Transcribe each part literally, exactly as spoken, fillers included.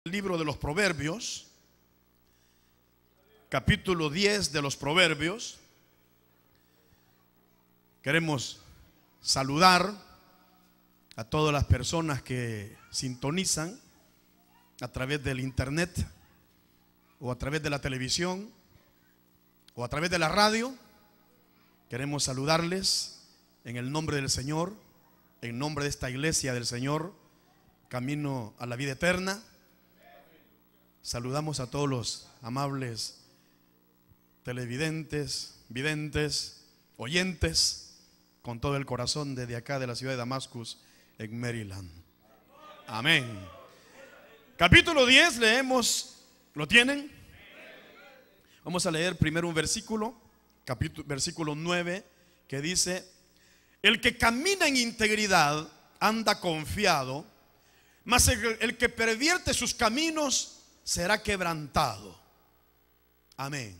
El libro de los Proverbios, capítulo diez de los Proverbios. Queremos saludar a todas las personas que sintonizan a través del internet o a través de la televisión o a través de la radio. Queremos saludarles en el nombre del Señor, en nombre de esta iglesia del Señor, Camino a la Vida Eterna. Saludamos a todos los amables televidentes, videntes, oyentes, con todo el corazón desde acá de la ciudad de Damascus, en Maryland. Amén. Capítulo diez, leemos, ¿lo tienen? Vamos a leer primero un versículo, capítulo, versículo nueve, que dice: el que camina en integridad anda confiado, mas el, el que pervierte sus caminos será quebrantado. Amén.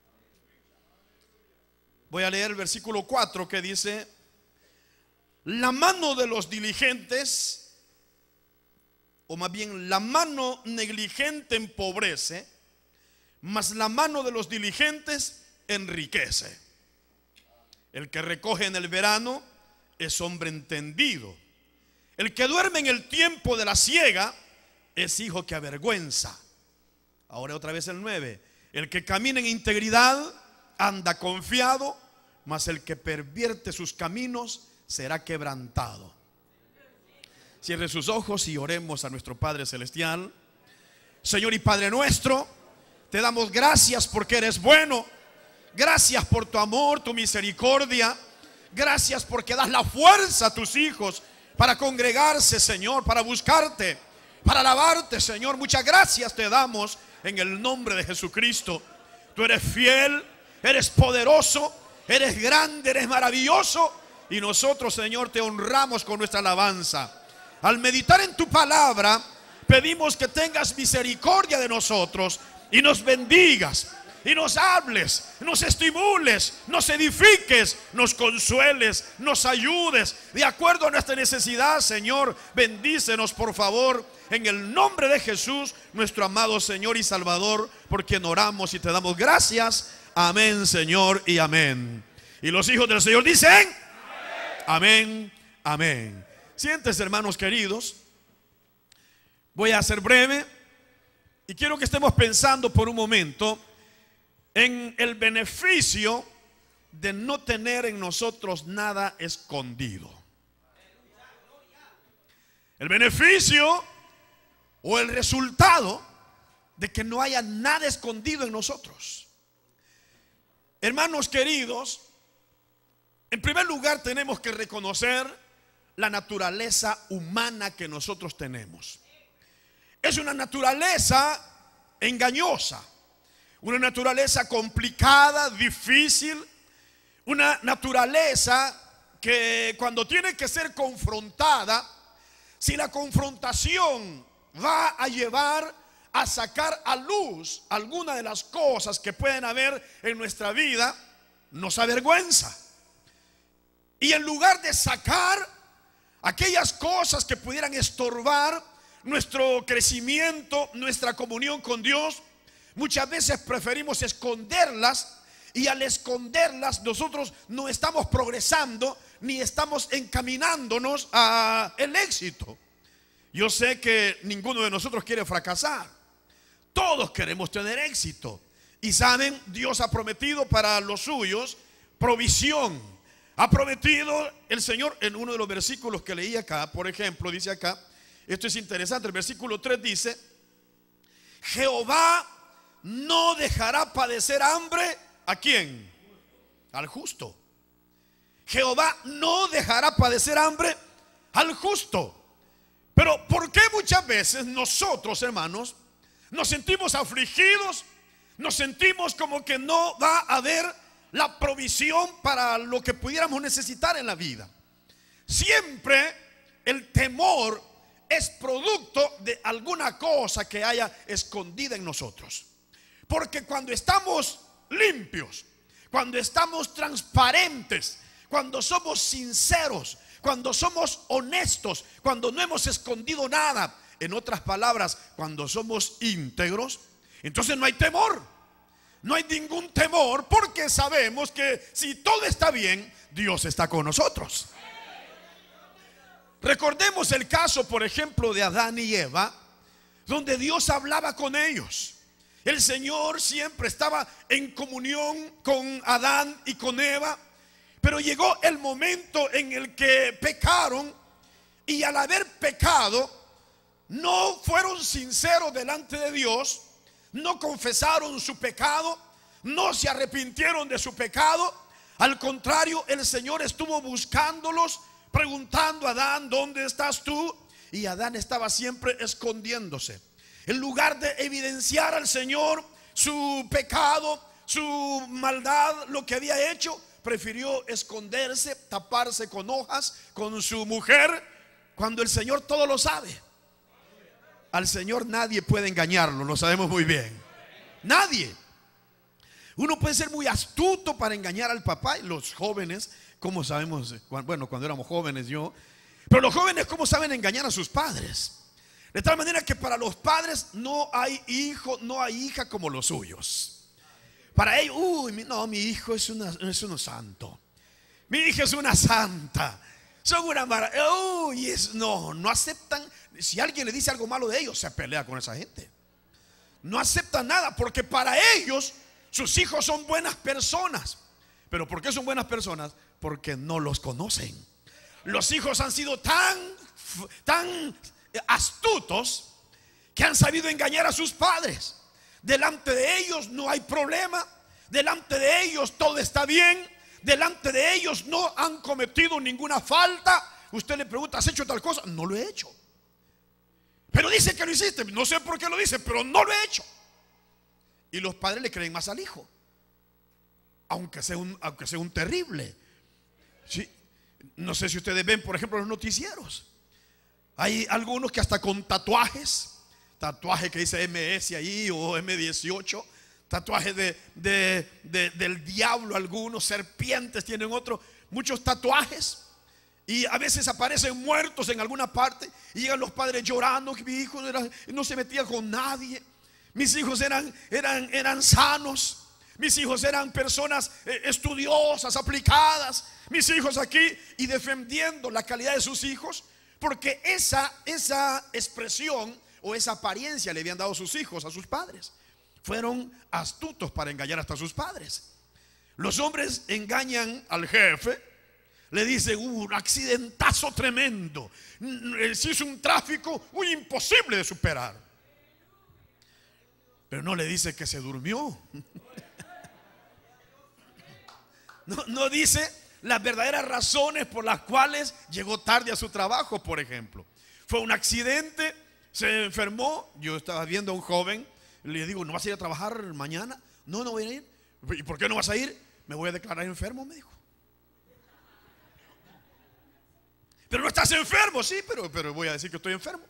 Voy a leer el versículo cuatro, que dice: la mano de los diligentes, o más bien la mano negligente empobrece, mas la mano de los diligentes enriquece. El que recoge en el verano es hombre entendido. El que duerme en el tiempo de la siega es hijo que avergüenza. Ahora otra vez el nueve. El que camina en integridad anda confiado, mas el que pervierte sus caminos será quebrantado. Cierre sus ojos y oremos a nuestro Padre Celestial. Señor y Padre nuestro, te damos gracias porque eres bueno. Gracias por tu amor, tu misericordia. Gracias porque das la fuerza a tus hijos para congregarse, Señor, para buscarte, para alabarte, Señor. Muchas gracias te damos en el nombre de Jesucristo. Tú eres fiel, eres poderoso, eres grande, eres maravilloso, y nosotros, Señor, te honramos con nuestra alabanza. Al meditar en tu palabra, pedimos que tengas misericordia de nosotros y nos bendigas, y nos hables, nos estimules, nos edifiques, nos consueles, nos ayudes de acuerdo a nuestra necesidad. Señor, bendícenos por favor, en el nombre de Jesús, nuestro amado Señor y Salvador, por quien oramos y te damos gracias. Amén, Señor, y amén. Y los hijos del Señor dicen amén, amén, amén. Siéntense, hermanos queridos. Voy a ser breve y quiero que estemos pensando por un momento en el beneficio de no tener en nosotros nada escondido. El beneficio o el resultado de que no haya nada escondido en nosotros. Hermanos queridos, en primer lugar tenemos que reconocer la naturaleza humana que nosotros tenemos. Es una naturaleza engañosa, una naturaleza complicada, difícil, una naturaleza que cuando tiene que ser confrontada, si la confrontación va a llevar a sacar a luz alguna de las cosas que pueden haber en nuestra vida, nos avergüenza. Y en lugar de sacar aquellas cosas que pudieran estorbar nuestro crecimiento, nuestra comunión con Dios, muchas veces preferimos esconderlas, y al esconderlas nosotros no estamos progresando ni estamos encaminándonos al éxito. Yo sé que ninguno de nosotros quiere fracasar. Todos queremos tener éxito. Y saben, Dios ha prometido para los suyos provisión. Ha prometido el Señor en uno de los versículos que leí acá. Por ejemplo, dice acá, esto es interesante, el versículo tres dice: Jehová no dejará padecer hambre ¿a quién? Al justo. Jehová no dejará padecer hambre al justo. Pero ¿por qué muchas veces nosotros, hermanos, nos sentimos afligidos? Nos sentimos como que no va a haber la provisión para lo que pudiéramos necesitar en la vida. Siempre el temor es producto de alguna cosa que haya escondida en nosotros. Porque cuando estamos limpios, cuando estamos transparentes, cuando somos sinceros, cuando somos honestos, cuando no hemos escondido nada, En otras palabras, cuando somos íntegros, entonces no hay temor. No hay ningún temor, porque sabemos que si todo está bien, Dios está con nosotros. Recordemos el caso, por ejemplo, de Adán y Eva, donde Dios hablaba con ellos. El Señor siempre estaba en comunión con Adán y con Eva, pero llegó el momento en el que pecaron, y al haber pecado no fueron sinceros delante de Dios, no confesaron su pecado, no se arrepintieron de su pecado. Al contrario, el Señor estuvo buscándolos, preguntando a Adán: ¿dónde estás tú? Y Adán estaba siempre escondiéndose. En lugar de evidenciar al Señor su pecado, su maldad, lo que había hecho, prefirió esconderse, taparse con hojas con su mujer, cuando el Señor todo lo sabe. Al Señor nadie puede engañarlo, lo sabemos muy bien. Nadie. Uno puede ser muy astuto para engañar al papá. Y los jóvenes, ¿cómo sabemos? Bueno, cuando éramos jóvenes yo. Pero los jóvenes, ¿cómo saben engañar a sus padres? De tal manera que para los padres no hay hijo, no hay hija como los suyos. Para ellos, uy, no, mi hijo es, una, es un santo. Mi hija es una santa. Son una maravilla. Uy, es, no, no aceptan. Si alguien le dice algo malo de ellos, se pelea con esa gente. No aceptan nada, porque para ellos sus hijos son buenas personas. ¿Pero por qué son buenas personas? Porque no los conocen. Los hijos han sido tan, tan astutos que han sabido engañar a sus padres. Delante de ellos no hay problema, delante de ellos todo está bien, delante de ellos no han cometido ninguna falta. Usted le pregunta: ¿has hecho tal cosa? No lo he hecho. Pero dice que lo hiciste. No sé por qué lo dice, pero no lo he hecho. Y los padres le creen más al hijo, aunque sea un, aunque sea un terrible. Sí. No sé si ustedes ven, por ejemplo, los noticieros. Hay algunos que hasta con tatuajes, tatuaje que dice M S ahí o M dieciocho, tatuajes de, de, de, del diablo, algunos serpientes tienen otros, muchos tatuajes. Y a veces aparecen muertos en alguna parte y llegan los padres llorando: que mi hijo era, no se metía con nadie, mis hijos eran, eran, eran sanos, mis hijos eran personas eh, estudiosas, aplicadas, mis hijos aquí. Y defendiendo la calidad de sus hijos, porque esa, esa expresión o esa apariencia le habían dado sus hijos a sus padres. Fueron astutos para engañar hasta a sus padres. Los hombres engañan al jefe. Le dice: uh, un accidentazo tremendo, se hizo un tráfico muy imposible de superar. Pero no le dice que se durmió. No, no dice las verdaderas razones por las cuales llegó tarde a su trabajo, por ejemplo. Fue un accidente, se enfermó. Yo estaba viendo a un joven, le digo: ¿no vas a ir a trabajar mañana? No, no voy a ir. ¿Y por qué no vas a ir? Me voy a declarar enfermo, me dijo. Pero no estás enfermo. Sí, pero, pero voy a decir que estoy enfermo.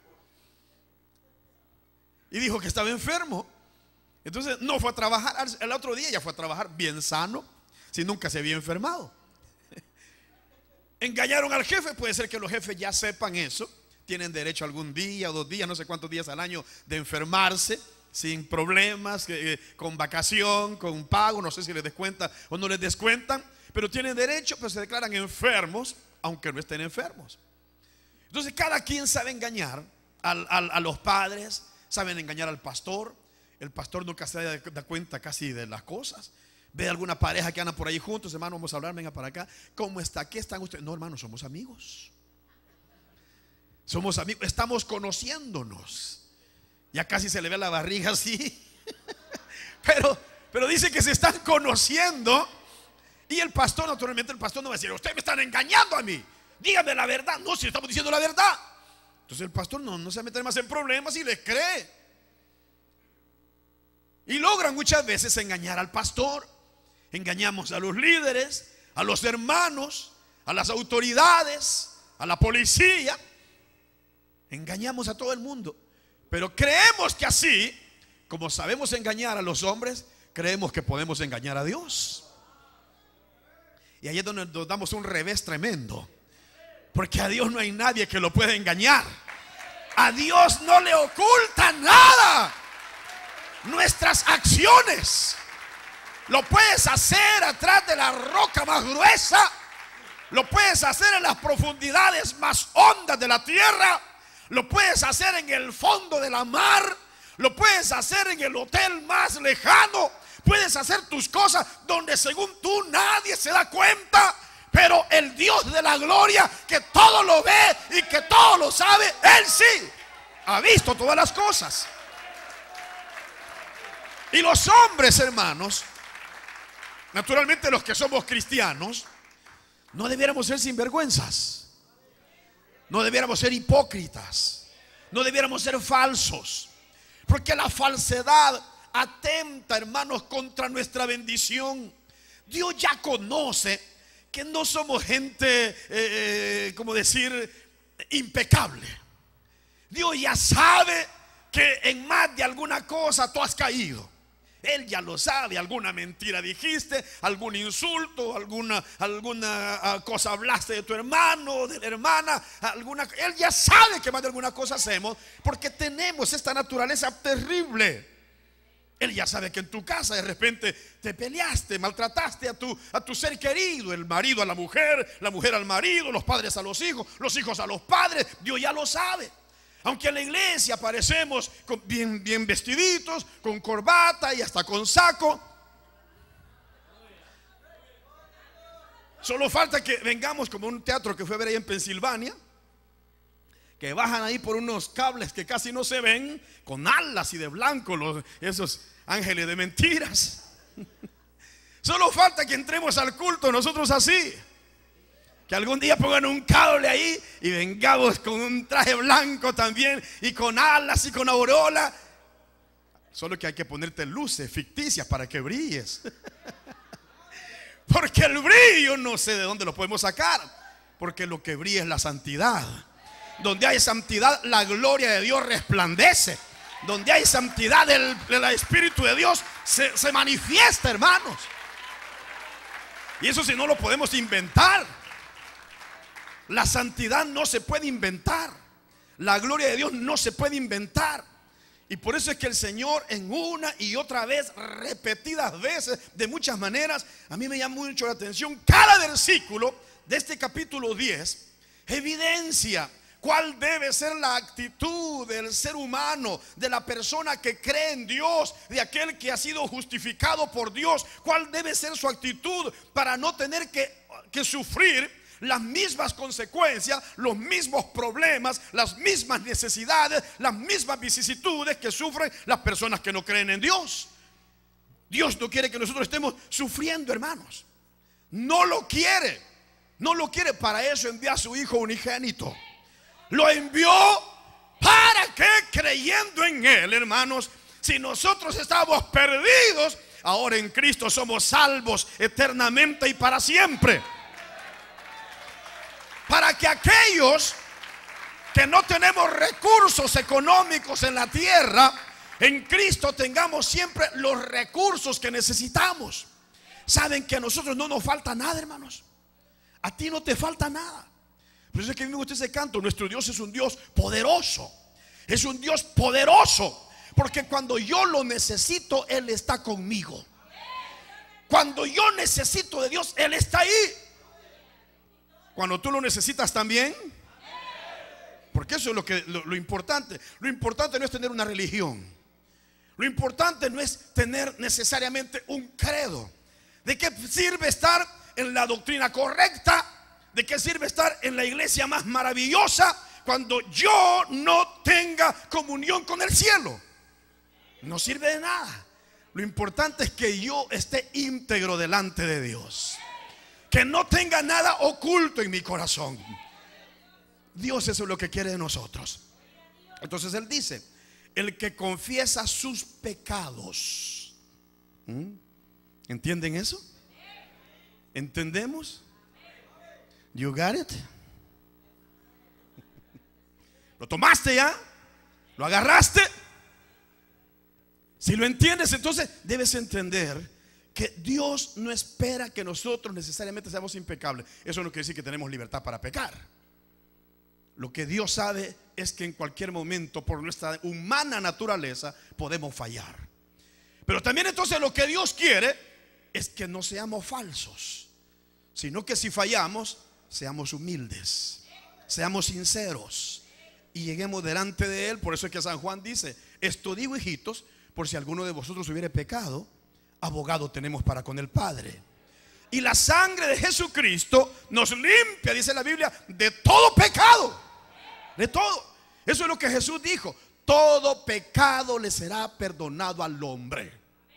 Y dijo que estaba enfermo. Entonces no fue a trabajar. El otro día ya fue a trabajar bien sano, si nunca se había enfermado. Engañaron al jefe. Puede ser que los jefes ya sepan eso. Tienen derecho a algún día o dos días, no sé cuántos días al año, de enfermarse sin problemas, eh, con vacación, con pago. No sé si les descuentan o no les descuentan, pero tienen derecho, pero se declaran enfermos aunque no estén enfermos. Entonces cada quien sabe engañar al, al, a los padres, saben engañar al pastor. El pastor nunca se da cuenta casi de las cosas. Ve alguna pareja que anda por ahí juntos: hermano, vamos a hablar, venga para acá. ¿Cómo está? ¿Qué están ustedes? No, hermano, somos amigos. Somos amigos, estamos conociéndonos. Ya casi se le ve la barriga así. Pero, pero dice que se están conociendo. Y el pastor, naturalmente, el pastor no va a decir: ustedes me están engañando a mí, díganme la verdad. No, si estamos diciendo la verdad. Entonces el pastor no, no se mete más en problemas y les cree. Y logran muchas veces engañar al pastor. Engañamos a los líderes, a los hermanos, a las autoridades, a la policía. Engañamos a todo el mundo. Pero creemos que así, como sabemos engañar a los hombres, creemos que podemos engañar a Dios. Y ahí es donde nos damos un revés tremendo, porque a Dios no hay nadie que lo pueda engañar. A Dios no le oculta nada. Nuestras acciones lo puedes hacer atrás de la roca más gruesa, lo puedes hacer en las profundidades más hondas de la tierra, lo puedes hacer en el fondo de la mar, lo puedes hacer en el hotel más lejano, puedes hacer tus cosas donde según tú nadie se da cuenta. Pero el Dios de la gloria, que todo lo ve y que todo lo sabe, Él sí ha visto todas las cosas. Y los hombres, hermanos, naturalmente los que somos cristianos, no debiéramos ser sinvergüenzas, no debiéramos ser hipócritas, no debiéramos ser falsos, porque la falsedad atenta, hermanos, contra nuestra bendición. Dios ya conoce que no somos gente, eh, como decir, impecable. Dios ya sabe que en más de alguna cosa tú has caído. Él ya lo sabe. Alguna mentira dijiste, algún insulto, alguna, alguna uh, cosa hablaste de tu hermano, de la hermana, alguna, Él ya sabe que más de alguna cosa hacemos, porque tenemos esta naturaleza terrible. Él ya sabe que en tu casa de repente te peleaste, maltrataste a tu, a tu ser querido, el marido a la mujer, la mujer al marido, los padres a los hijos, los hijos a los padres. Dios ya lo sabe. Aunque en la iglesia aparecemos con bien, bien vestiditos, con corbata y hasta con saco, solo falta que vengamos como un teatro que fue a ver ahí en Pensilvania, que bajan ahí por unos cables que casi no se ven, con alas y de blanco, los, esos ángeles de mentiras. Solo falta que entremos al culto nosotros así, que algún día pongan un cable ahí y vengamos con un traje blanco también, y con alas y con aureola. Solo que hay que ponerte luces ficticias para que brilles. Porque el brillo no sé de dónde lo podemos sacar, porque lo que brilla es la santidad. Donde hay santidad, la gloria de Dios resplandece. Donde hay santidad, el, el Espíritu de Dios se, se manifiesta, hermanos. Y eso si no lo podemos inventar. La santidad no se puede inventar. La gloria de Dios no se puede inventar. Y por eso es que el Señor, en una y otra vez, repetidas veces, de muchas maneras, a mí me llama mucho la atención. Cada versículo de este capítulo diez evidencia cuál debe ser la actitud del ser humano, de la persona que cree en Dios, de aquel que ha sido justificado por Dios. Cuál debe ser su actitud para no tener que, que sufrir las mismas consecuencias, los mismos problemas, las mismas necesidades, las mismas vicisitudes que sufren las personas que no creen en Dios. Dios no quiere que nosotros estemos sufriendo, hermanos. No lo quiere. No lo quiere. Para eso envía a su Hijo unigénito. Lo envió para que, creyendo en Él, hermanos, si nosotros estábamos perdidos, ahora en Cristo somos salvos eternamente y para siempre. Para que aquellos que no tenemos recursos económicos en la tierra, en Cristo tengamos siempre los recursos que necesitamos. Saben que a nosotros no nos falta nada, hermanos. A ti no te falta nada. Por eso es que a mí me gusta ese canto. Nuestro Dios es un Dios poderoso. Es un Dios poderoso, porque cuando yo lo necesito, Él está conmigo. Cuando yo necesito de Dios, Él está ahí. Cuando tú lo necesitas también. Porque eso es lo, que, lo, lo importante. Lo importante no es tener una religión. Lo importante no es tener necesariamente un credo. ¿De qué sirve estar en la doctrina correcta? ¿De qué sirve estar en la iglesia más maravillosa cuando yo no tenga comunión con el cielo? No sirve de nada. Lo importante es que yo esté íntegro delante de Dios, que no tenga nada oculto en mi corazón. Dios, eso es lo que quiere de nosotros. Entonces Él dice: el que confiesa sus pecados. ¿Mm? ¿Entienden eso? ¿Entendemos? You got it? ¿Lo tomaste ya? ¿Lo agarraste? Si lo entiendes, entonces debes entender que Dios no espera que nosotros necesariamente seamos impecables. Eso no quiere decir que tenemos libertad para pecar. Lo que Dios sabe es que en cualquier momento, por nuestra humana naturaleza, podemos fallar. Pero también entonces lo que Dios quiere es que no seamos falsos, sino que si fallamos, seamos humildes, seamos sinceros y lleguemos delante de Él. Por eso es que San Juan dice: esto digo, hijitos, por si alguno de vosotros hubiere pecado, abogado tenemos para con el Padre. Y la sangre de Jesucristo nos limpia, dice la Biblia, de todo pecado. De todo. Eso es lo que Jesús dijo: todo pecado le será perdonado al hombre.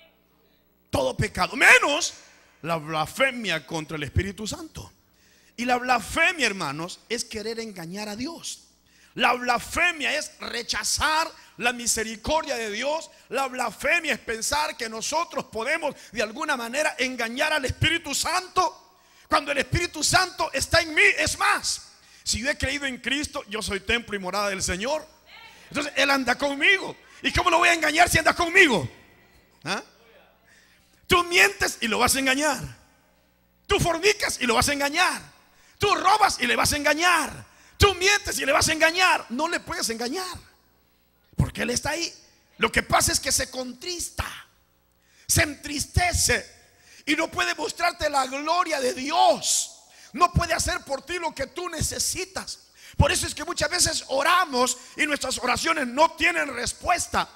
Todo pecado, menos la blasfemia contra el Espíritu Santo. Y la blasfemia, hermanos, es querer engañar a Dios. La blasfemia es rechazar la misericordia de Dios. La blasfemia es pensar que nosotros podemos de alguna manera engañar al Espíritu Santo, cuando el Espíritu Santo está en mí. Es más, si yo he creído en Cristo, yo soy templo y morada del Señor. Entonces Él anda conmigo. ¿Y cómo lo voy a engañar si anda conmigo? ¿Ah? Tú mientes y lo vas a engañar. Tú fornicas y lo vas a engañar. Tú robas y le vas a engañar. Tú mientes y le vas a engañar. No le puedes engañar, porque Él está ahí. Lo que pasa es que se contrista, se entristece y no puede mostrarte la gloria de Dios. No puede hacer por ti lo que tú necesitas. Por eso es que muchas veces oramos y nuestras oraciones no tienen respuesta.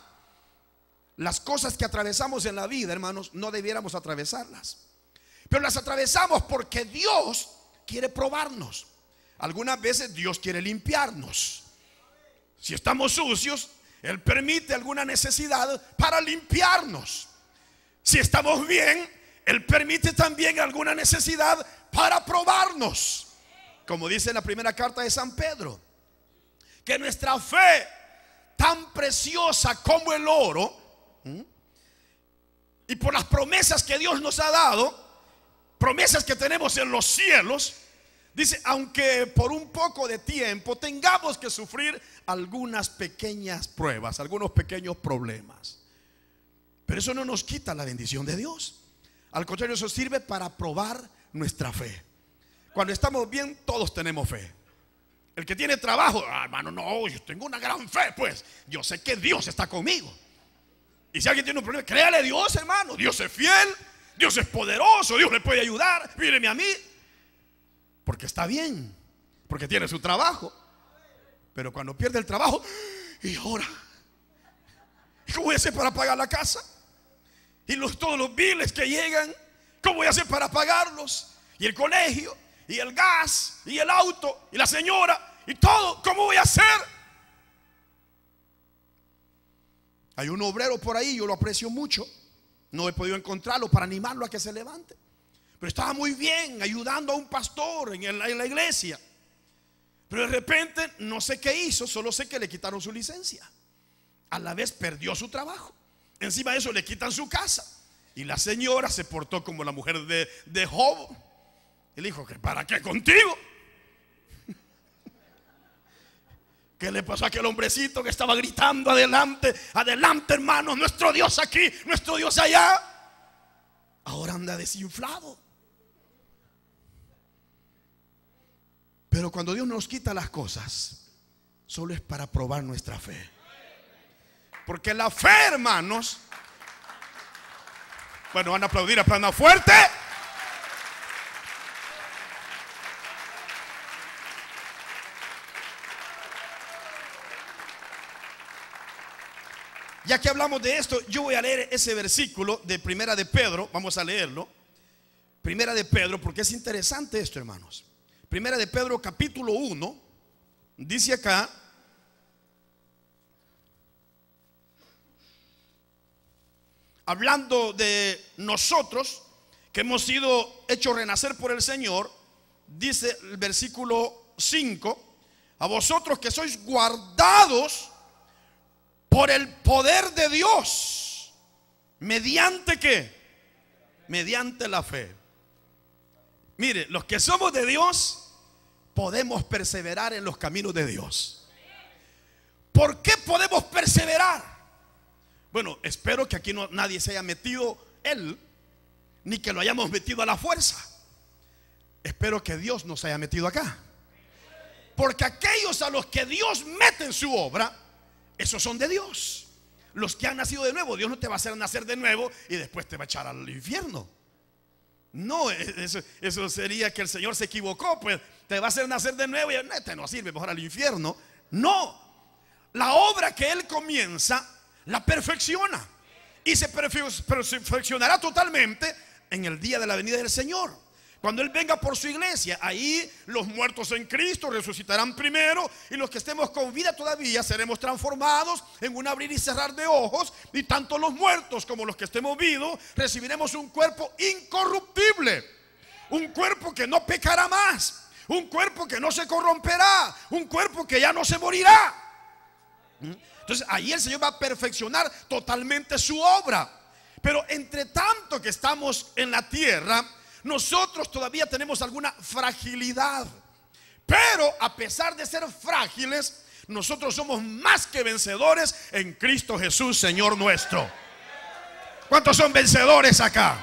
Las cosas que atravesamos en la vida, hermanos, no debiéramos atravesarlas, pero las atravesamos porque Dios quiere probarnos. Algunas veces Dios quiere limpiarnos. Si estamos sucios, Él permite alguna necesidad para limpiarnos. Si estamos bien, Él permite también alguna necesidad para probarnos. Como dice en la primera carta de San Pedro, que nuestra fe, tan preciosa como el oro, ¿m? y por las promesas que Dios nos ha dado, promesas que tenemos en los cielos, dice: aunque por un poco de tiempo tengamos que sufrir algunas pequeñas pruebas, algunos pequeños problemas, pero eso no nos quita la bendición de Dios. Al contrario, eso sirve para probar nuestra fe. Cuando estamos bien, todos tenemos fe. El que tiene trabajo: ah, hermano, no, yo tengo una gran fe, pues yo sé que Dios está conmigo. Y si alguien tiene un problema, créale a Dios, hermano. Dios es fiel, Dios es poderoso, Dios le puede ayudar. Míreme a mí, porque está bien, porque tiene su trabajo. Pero cuando pierde el trabajo, y ahora, ¿cómo voy a hacer para pagar la casa? Y los, todos los biles que llegan, ¿cómo voy a hacer para pagarlos? Y el colegio, y el gas, y el auto, y la señora, y todo, ¿cómo voy a hacer? Hay un obrero por ahí, yo lo aprecio mucho, no he podido encontrarlo para animarlo a que se levante, pero estaba muy bien ayudando a un pastor en, el, en la iglesia. Pero de repente no sé qué hizo, solo sé que le quitaron su licencia. A la vez perdió su trabajo. Encima de eso le quitan su casa. Y la señora se portó como la mujer de, de Job. Y le dijo: ¿que para qué contigo? ¿Qué le pasó a aquel hombrecito que estaba gritando: adelante, adelante, hermanos, nuestro Dios aquí, nuestro Dios allá? Ahora anda desinflado. Pero cuando Dios nos quita las cosas, solo es para probar nuestra fe. Porque la fe, hermanos, bueno, van a aplaudir, aplaudan fuerte. Ya que hablamos de esto, yo voy a leer ese versículo de Primera de Pedro. Vamos a leerlo. Primera de Pedro, porque es interesante esto, hermanos. Primera de Pedro capítulo uno, dice acá: hablando de nosotros que hemos sido hechos renacer por el Señor, dice el versículo cinco: a vosotros que sois guardados por el poder de Dios, ¿mediante qué? Mediante la fe. Mire, los que somos de Dios podemos perseverar en los caminos de Dios. ¿Por qué podemos perseverar? Bueno, espero que aquí no, nadie se haya metido él, ni que lo hayamos metido a la fuerza. Espero que Dios nos haya metido acá. Porque aquellos a los que Dios mete en su obra, esos son de Dios. Los que han nacido de nuevo, Dios no te va a hacer nacer de nuevo y después te va a echar al infierno. No, eso, eso sería que el Señor se equivocó, pues te va a hacer nacer de nuevo y este no sirve, mejor al infierno. No, la obra que Él comienza la perfecciona y se perfeccionará totalmente en el día de la venida del Señor. Cuando Él venga por su iglesia, ahí los muertos en Cristo resucitarán primero, y los que estemos con vida todavía seremos transformados en un abrir y cerrar de ojos, y tanto los muertos como los que estemos vivos recibiremos un cuerpo incorruptible, un cuerpo que no pecará más, un cuerpo que no se corromperá, un cuerpo que ya no se morirá. Entonces ahí el Señor va a perfeccionar totalmente su obra. Pero entre tanto que estamos en la tierra, nosotros todavía tenemos alguna fragilidad. Pero a pesar de ser frágiles, nosotros somos más que vencedores en Cristo Jesús, Señor nuestro. ¿Cuántos son vencedores acá?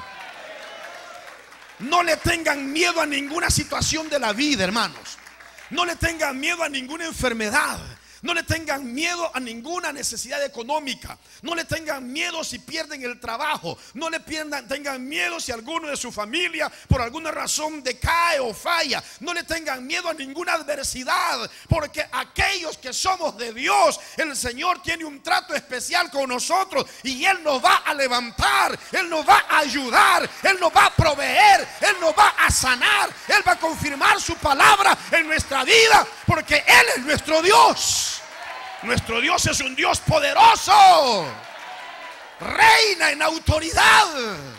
No le tengan miedo a ninguna situación de la vida, hermanos. No le tengan miedo a ninguna enfermedad. No le tengan miedo a ninguna necesidad económica. No le tengan miedo si pierden el trabajo. No le pierdan, tengan miedo si alguno de su familia por alguna razón decae o falla. No le tengan miedo a ninguna adversidad, porque aquellos que somos de Dios, el Señor tiene un trato especial con nosotros, y Él nos va a levantar, Él nos va a ayudar, Él nos va a proveer, Él nos va a sanar, Él va a confirmar su palabra en nuestra vida, porque Él es nuestro Dios. Nuestro Dios es un Dios poderoso, reina en autoridad.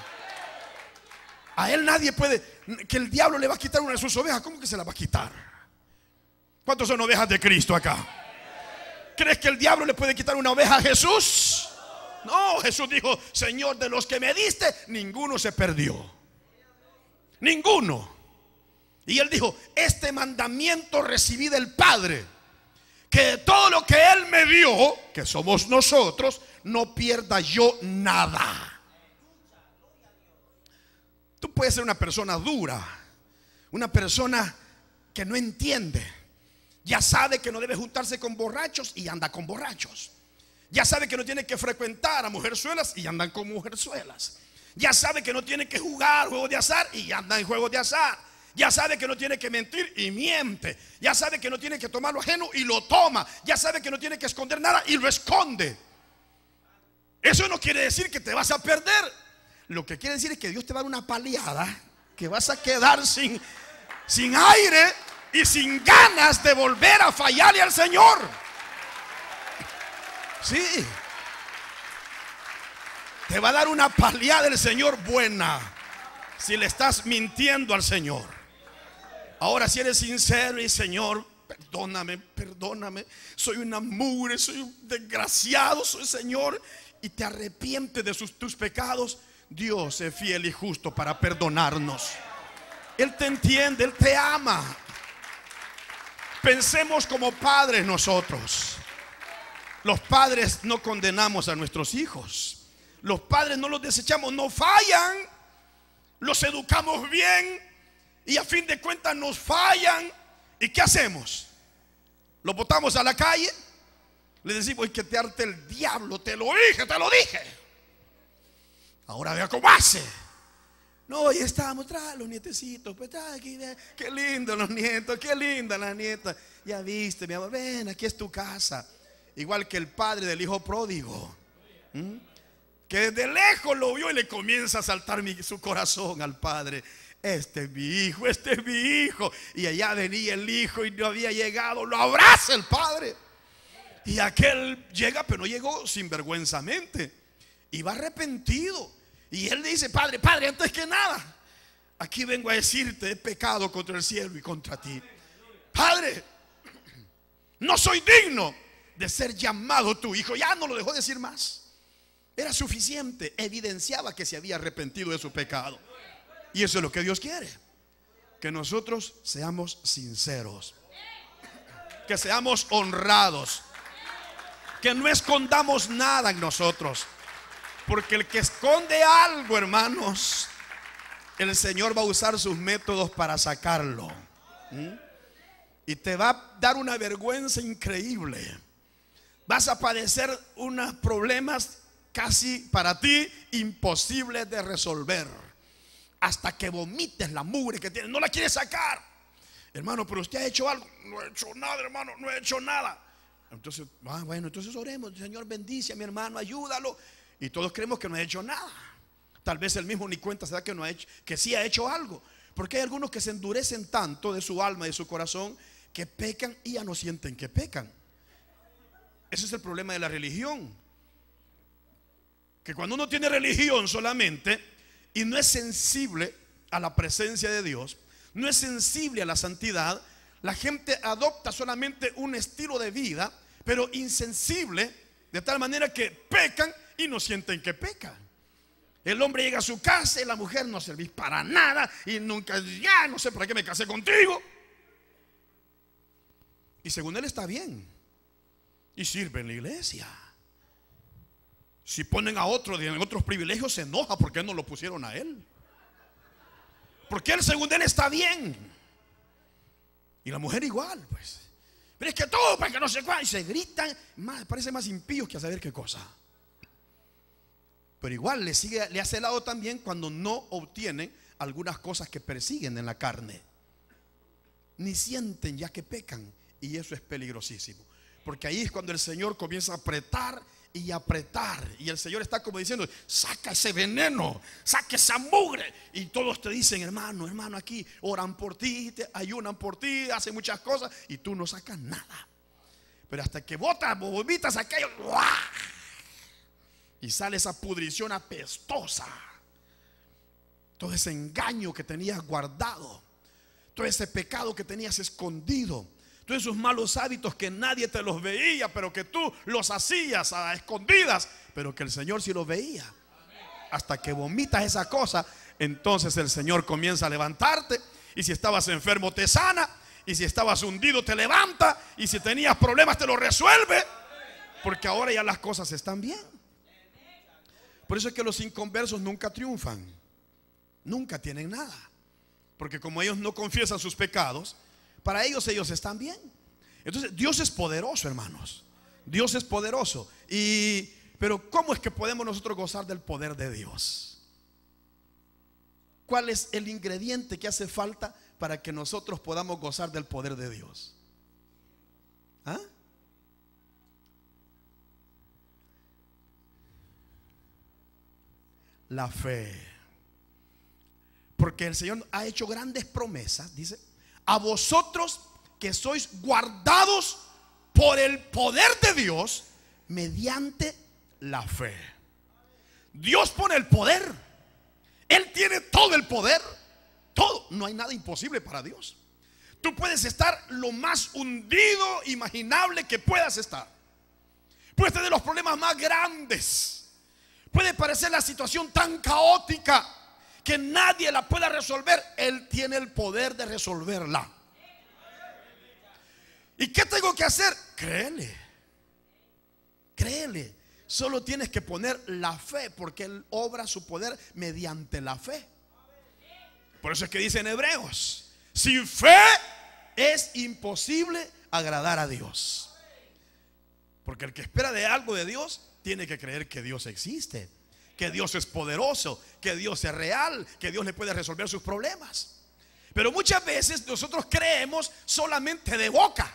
A Él nadie puede, que el diablo le va a quitar una de sus ovejas. ¿Cómo que se la va a quitar? ¿Cuántos son ovejas de Cristo acá? ¿Crees que el diablo le puede quitar una oveja a Jesús? No, Jesús dijo: Señor, de los que me diste, ninguno se perdió. Ninguno. Y Él dijo: este mandamiento recibí del Padre, que de todo lo que Él me dio, que somos nosotros, no pierda yo nada. Tú puedes ser una persona dura, una persona que no entiende. Ya sabe que no debe juntarse con borrachos y anda con borrachos. Ya sabe que no tiene que frecuentar a mujerzuelas y andan con mujerzuelas. Ya sabe que no tiene que jugar juegos de azar y anda en juegos de azar. Ya sabe que no tiene que mentir y miente. Ya sabe que no tiene que tomar lo ajeno y lo toma. Ya sabe que no tiene que esconder nada y lo esconde. Eso no quiere decir que te vas a perder. Lo que quiere decir es que Dios te va a dar una paliada, que vas a quedar sin, sin aire y sin ganas de volver a fallarle al Señor. Sí. Te va a dar una paliada el Señor buena si le estás mintiendo al Señor. Ahora, si eres sincero y: Señor, perdóname, perdóname, soy una mugre, soy un desgraciado, soy Señor, y te arrepientes de sus, tus pecados, Dios es fiel y justo para perdonarnos. Él te entiende, Él te ama. Pensemos como padres nosotros. Los padres no condenamos a nuestros hijos. Los padres no los desechamos, no fallan. Los educamos bien y a fin de cuentas nos fallan. ¿Y qué hacemos? ¿Los botamos a la calle? Le decimos: que te arte el diablo, te lo dije, te lo dije. Ahora vea cómo hace. No, ya estábamos, trae los nietecitos, pues trae aquí, qué lindo los nietos, qué linda la nieta. Ya viste, mi amor, ven, aquí es tu casa. Igual que el padre del hijo pródigo, ¿Mm? que desde lejos lo vio y le comienza a saltar mi, su corazón al padre. Este es mi hijo, este es mi hijo. Y allá venía el hijo y no había llegado. Lo abraza el padre. Y aquel llega, pero no llegó sinvergüenzamente. Iba arrepentido. Y él le dice: Padre, padre, antes que nada, aquí vengo a decirte: he pecado contra el cielo y contra ti. Padre, no soy digno de ser llamado tu hijo. Ya no lo dejó decir más. Era suficiente, evidenciaba que se había arrepentido de su pecado. Y eso es lo que Dios quiere, que nosotros seamos sinceros, que seamos honrados, que no escondamos nada en nosotros. Porque el que esconde algo, hermanos, el Señor va a usar sus métodos para sacarlo. ¿Mm? Y te va a dar una vergüenza increíble. Vas a padecer unos problemas casi para ti imposibles de resolver, hasta que vomites la mugre que tienes. No la quieres sacar. Hermano, pero usted ha hecho algo. No he hecho nada, hermano, no he hecho nada. Entonces, ah, bueno, entonces oremos. Señor, bendice a mi hermano, ayúdalo. Y todos creemos que no ha hecho nada. Tal vez él mismo ni cuenta se da que no ha hecho, que sí ha hecho algo. Porque hay algunos que se endurecen tanto de su alma y de su corazón que pecan y ya no sienten que pecan. Ese es el problema de la religión. Que cuando uno tiene religión solamente y no es sensible a la presencia de Dios, no es sensible a la santidad, la gente adopta solamente un estilo de vida, pero insensible, de tal manera que pecan y no sienten que pecan. El hombre llega a su casa y la mujer no servís para nada y nunca, ya no sé para qué me casé contigo. Y según él está bien y sirve en la iglesia. Si ponen a otro en otros privilegios se enoja porque no lo pusieron a él. Porque él según él está bien. Y la mujer igual, pues. Pero es que todo, para que no se cuál. Y se gritan, más, parece más impíos que a saber qué cosa. Pero igual le sigue, le hace lado también cuando no obtienen algunas cosas que persiguen en la carne. Ni sienten ya que pecan. Y eso es peligrosísimo. Porque ahí es cuando el Señor comienza a apretar y apretar. Y el Señor está como diciendo: saca ese veneno, saca esa mugre. Y todos te dicen: hermano, hermano, aquí oran por ti, te ayunan por ti, hacen muchas cosas. Y tú no sacas nada. Pero hasta que botas, vomitas aquello, ¡guau! Y sale esa pudrición apestosa. Todo ese engaño que tenías guardado, todo ese pecado que tenías escondido, todos esos malos hábitos que nadie te los veía, pero que tú los hacías a escondidas, pero que el Señor sí los veía. Hasta que vomitas esa cosa, entonces el Señor comienza a levantarte. Y si estabas enfermo te sana, y si estabas hundido te levanta, y si tenías problemas te los resuelve, porque ahora ya las cosas están bien. Por eso es que los inconversos nunca triunfan, nunca tienen nada, porque como ellos no confiesan sus pecados, para ellos ellos están bien. Entonces Dios es poderoso, hermanos. Dios es poderoso. Y, pero ¿cómo es que podemos nosotros gozar del poder de Dios? ¿Cuál es el ingrediente que hace falta para que nosotros podamos gozar del poder de Dios? ¿Ah? La fe. Porque el Señor ha hecho grandes promesas. Dice: a vosotros que sois guardados por el poder de Dios mediante la fe. Dios pone el poder. Él tiene todo el poder. Todo. No hay nada imposible para Dios. Tú puedes estar lo más hundido imaginable que puedas estar. Puedes tener los problemas más grandes. Puede parecer la situación tan caótica que nadie la pueda resolver. Él tiene el poder de resolverla. ¿Y qué tengo que hacer? Créele. Créele. Solo tienes que poner la fe, porque Él obra su poder mediante la fe. Por eso es que dice en Hebreos: sin fe es imposible agradar a Dios. Porque el que espera de algo de Dios tiene que creer que Dios existe, que Dios es poderoso, que Dios es real, que Dios le puede resolver sus problemas. Pero muchas veces nosotros creemos solamente de boca.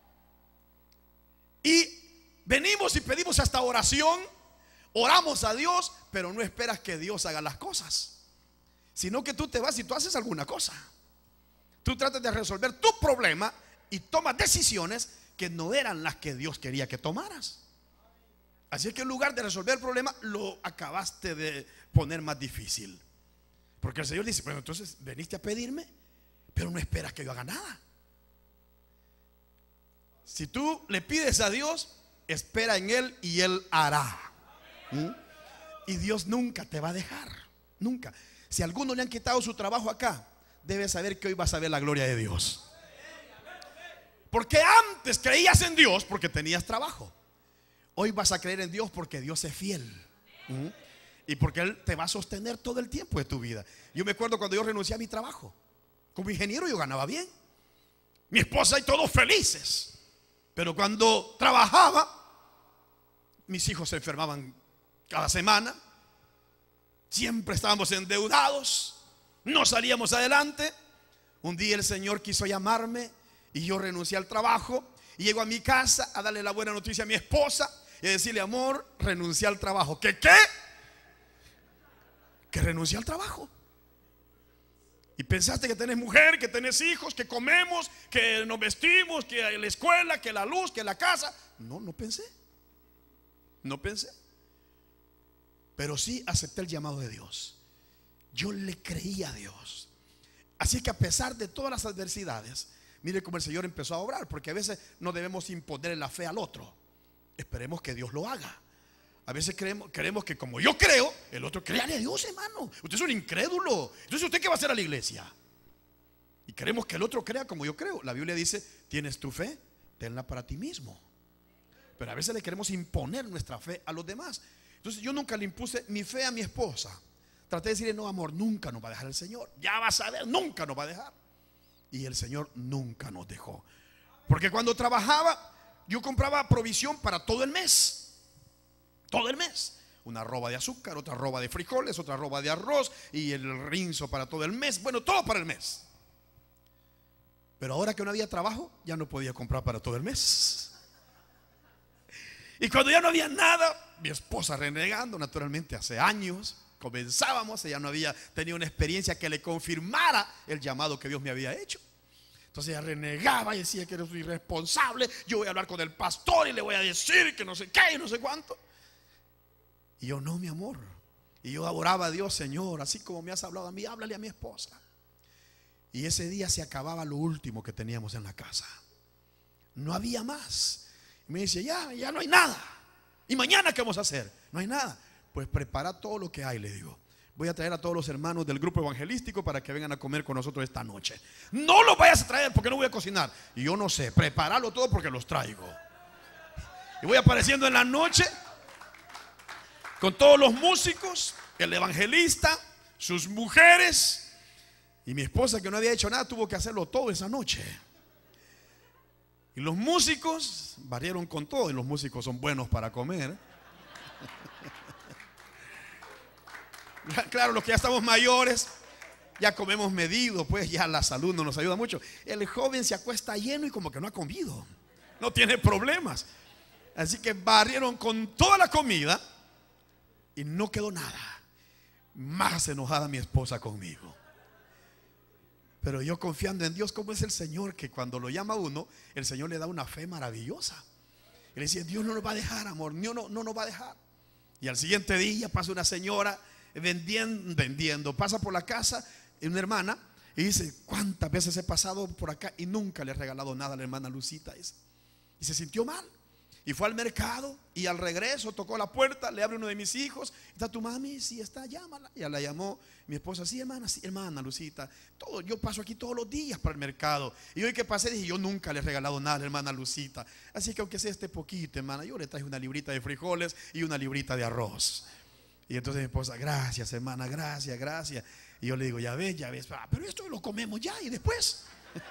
Y venimos y pedimos hasta oración, oramos a Dios, pero no esperas que Dios haga las cosas, sino que tú te vas y tú haces alguna cosa. Tú tratas de resolver tu problema y tomas decisiones que no eran las que Dios quería que tomaras. Así es que en lugar de resolver el problema, lo acabaste de poner más difícil. Porque el Señor dice: bueno, entonces veniste a pedirme, pero no esperas que yo haga nada. Si tú le pides a Dios, espera en Él y Él hará. ¿Mm? Y Dios nunca te va a dejar, nunca. Si a alguno le han quitado su trabajo acá, debes saber que hoy vas a ver la gloria de Dios. Porque antes creías en Dios porque tenías trabajo. Hoy vas a creer en Dios porque Dios es fiel. ¿Mm? Y porque Él te va a sostener todo el tiempo de tu vida. Yo me acuerdo cuando yo renuncié a mi trabajo como ingeniero, yo ganaba bien. mi esposa y todos felices. Pero cuando trabajaba, mis hijos se enfermaban cada semana. Siempre estábamos endeudados, no salíamos adelante. Un día el Señor quiso llamarme y yo renuncié al trabajo y llego a mi casa a darle la buena noticia a mi esposa y a decirle: amor, renuncié al trabajo. ¿Qué qué? Que renuncié al trabajo. Y pensaste que tenés mujer, que tenés hijos, que comemos, que nos vestimos, que la escuela, que la luz, que la casa. No, no pensé. No pensé. Pero sí acepté el llamado de Dios. Yo le creí a Dios. Así que a pesar de todas las adversidades, mire cómo el Señor empezó a obrar. Porque a veces no debemos imponer la fe al otro. Esperemos que Dios lo haga. A veces creemos, queremos que como yo creo, el otro créale a Dios, hermano. Usted es un incrédulo. Entonces, ¿usted qué va a hacer a la iglesia? Y queremos que el otro crea como yo creo. La Biblia dice: tienes tu fe, tenla para ti mismo. Pero a veces le queremos imponer nuestra fe a los demás. Entonces yo nunca le impuse mi fe a mi esposa. Traté de decirle: no, amor, nunca nos va a dejar el Señor. Ya vas a ver, nunca nos va a dejar. Y el Señor nunca nos dejó. Porque cuando trabajaba, yo compraba provisión para todo el mes. Todo el mes. Una roba de azúcar, otra roba de frijoles, otra roba de arroz y el rinzo para todo el mes. Bueno, todo para el mes. Pero ahora que no había trabajo, ya no podía comprar para todo el mes. Y cuando ya no había nada, mi esposa renegando, naturalmente hace años comenzábamos, ella no había tenido una experiencia que le confirmara el llamado que Dios me había hecho. Entonces ella renegaba y decía que era irresponsable. Yo voy a hablar con el pastor y le voy a decir que no sé qué y no sé cuánto. Y yo: no, mi amor. Y yo oraba a Dios: Señor, así como me has hablado a mí, háblale a mi esposa. Y ese día se acababa lo último que teníamos en la casa. No había más. Y me dice: ya, ya no hay nada. ¿Y mañana qué vamos a hacer? No hay nada. Pues prepara todo lo que hay, le digo. Voy a traer a todos los hermanos del grupo evangelístico para que vengan a comer con nosotros esta noche. No los vayas a traer porque no voy a cocinar. Y yo no sé, prepáralo todo porque los traigo. Y voy apareciendo en la noche con todos los músicos, el evangelista, sus mujeres. Y mi esposa, que no había hecho nada, tuvo que hacerlo todo esa noche. Y los músicos barrieron con todo. Y los músicos son buenos para comer. Claro, los que ya estamos mayores, ya comemos medido, pues ya la salud no nos ayuda mucho. El joven se acuesta lleno y como que no ha comido, no tiene problemas. Así que barrieron con toda la comida y no quedó nada. Más enojada mi esposa conmigo. Pero yo, confiando en Dios, como es el Señor, que cuando lo llama a uno, el Señor le da una fe maravillosa. Y le dice: Dios no nos va a dejar, amor, Dios no, no nos va a dejar. Y al siguiente día pasa una señora vendiendo, vendiendo, pasa por la casa una hermana y dice: ¿cuántas veces he pasado por acá y nunca le he regalado nada a la hermana Lucita esa? Y se sintió mal. Y fue al mercado y al regreso tocó la puerta, le abre uno de mis hijos: ¿está tu mami? Sí, está, llámala. Y la llamó mi esposa: sí, hermana, sí, hermana Lucita, todo, yo paso aquí todos los días para el mercado. Y hoy que pasé dije: yo nunca le he regalado nada a la hermana Lucita. Así que aunque sea este poquito, hermana, yo le traje una librita de frijoles y una librita de arroz. Y entonces mi esposa: gracias, hermana, gracias, gracias. Y yo le digo: ya ves, ya ves, ah, pero esto lo comemos ya y después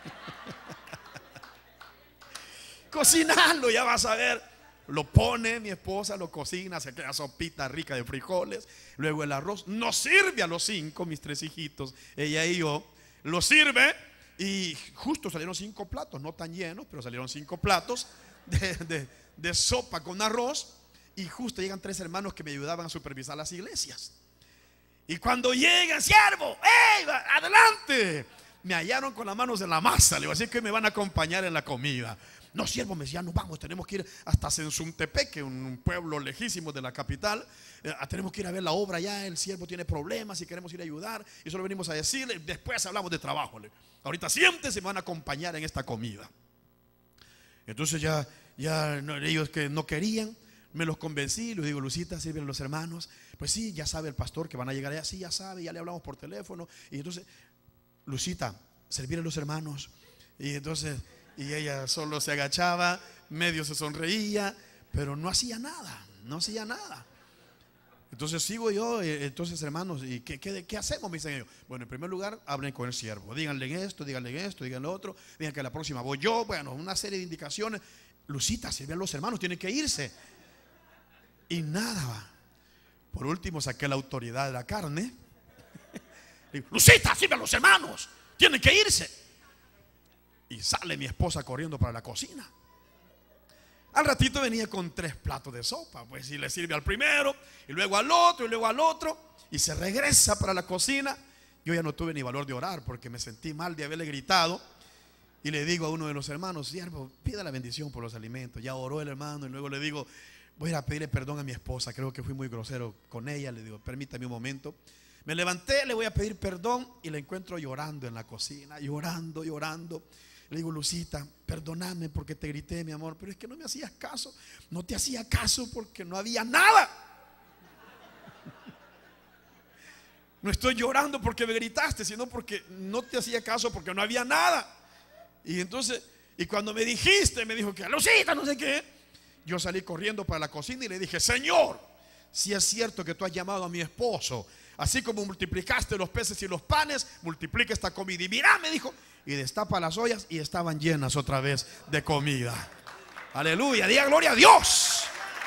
cocinarlo, ya vas a ver. Lo pone mi esposa, lo cocina, se queda sopita rica de frijoles. Luego el arroz nos sirve a los cinco, mis tres hijitos, ella y yo. Lo sirve y justo salieron cinco platos, no tan llenos, pero salieron cinco platos de, de, de sopa con arroz. Y justo llegan tres hermanos que me ayudaban a supervisar las iglesias. Y cuando llegan: siervo, ¡hey, adelante! Me hallaron con las manos en la masa. Le digo: así que me van a acompañar en la comida. No, siervo, me decía: no vamos, tenemos que ir hasta Sensuntepeque, un pueblo lejísimo de la capital. eh, Tenemos que ir a ver la obra allá. El siervo tiene problemas y queremos ir a ayudar. Y solo venimos a decirle, después hablamos de trabajo. Ahorita siéntese, me van a acompañar en esta comida. Entonces ya, ya no, ellos que no querían, me los convencí. Les digo: Lucita, sirven a los hermanos. Pues sí, ya sabe el pastor que van a llegar allá. Sí, ya sabe, ya le hablamos por teléfono. Y entonces, Lucita, servir a los hermanos. Y entonces, y ella solo se agachaba, medio se sonreía, pero no hacía nada, no hacía nada. Entonces sigo yo, eh, entonces hermanos, ¿y qué, qué, qué hacemos? Me dicen ellos. Bueno, en primer lugar, hablen con el siervo. Díganle esto, díganle esto, díganle otro. Digan que la próxima voy yo. Bueno, una serie de indicaciones. Lucita, sirve a los hermanos, tienen que irse. Y nada. Por último, saqué la autoridad de la carne. Digo, Lucita, sirve a los hermanos, tienen que irse. Y sale mi esposa corriendo para la cocina. Al ratito venía con tres platos de sopa. Pues y le sirve al primero, y luego al otro, y luego al otro. Y se regresa para la cocina. Yo ya no tuve ni valor de orar porque me sentí mal de haberle gritado. Y le digo a uno de los hermanos: siervo, pida la bendición por los alimentos. Ya oró el hermano. Y luego le digo: voy a ir a pedirle perdón a mi esposa, creo que fui muy grosero con ella. Le digo: permítame un momento. Me levanté, le voy a pedir perdón. Y la encuentro llorando en la cocina. Llorando, llorando. Le digo: Lucita, perdóname porque te grité, mi amor, pero es que no me hacías caso. No te hacía caso porque no había nada. No estoy llorando porque me gritaste, sino porque no te hacía caso, porque no había nada. Y entonces, y cuando me dijiste, me dijo que Lucita, no sé qué, yo salí corriendo para la cocina y le dije: Señor, si es cierto que tú has llamado a mi esposo, así como multiplicaste los peces y los panes, multiplica esta comida. Y mirá, me dijo, y destapa las ollas y estaban llenas otra vez de comida. Aleluya, diga gloria a Dios.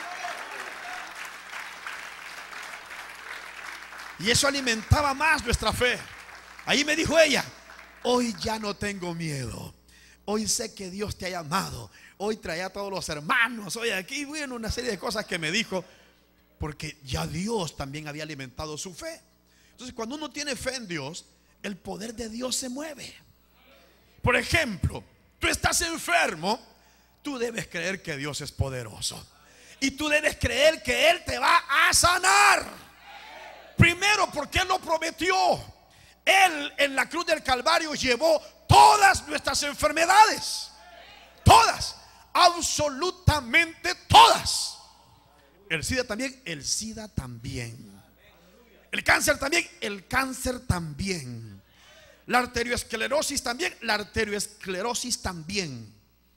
Y eso alimentaba más nuestra fe. Ahí me dijo ella: hoy ya no tengo miedo. Hoy sé que Dios te ha llamado. Hoy traía a todos los hermanos. Hoy aquí, bueno, una serie de cosas que me dijo, porque ya Dios también había alimentado su fe. Entonces, cuando uno tiene fe en Dios, el poder de Dios se mueve. Por ejemplo, tú estás enfermo, tú debes creer que Dios es poderoso. Y tú debes creer que Él te va a sanar. Primero, porque Él lo prometió. Él en la cruz del Calvario llevó todas nuestras enfermedades. Todas, absolutamente todas. El SIDA también, el SIDA también. El cáncer también, el cáncer también. La arteriosclerosis también, la arteriosclerosis también.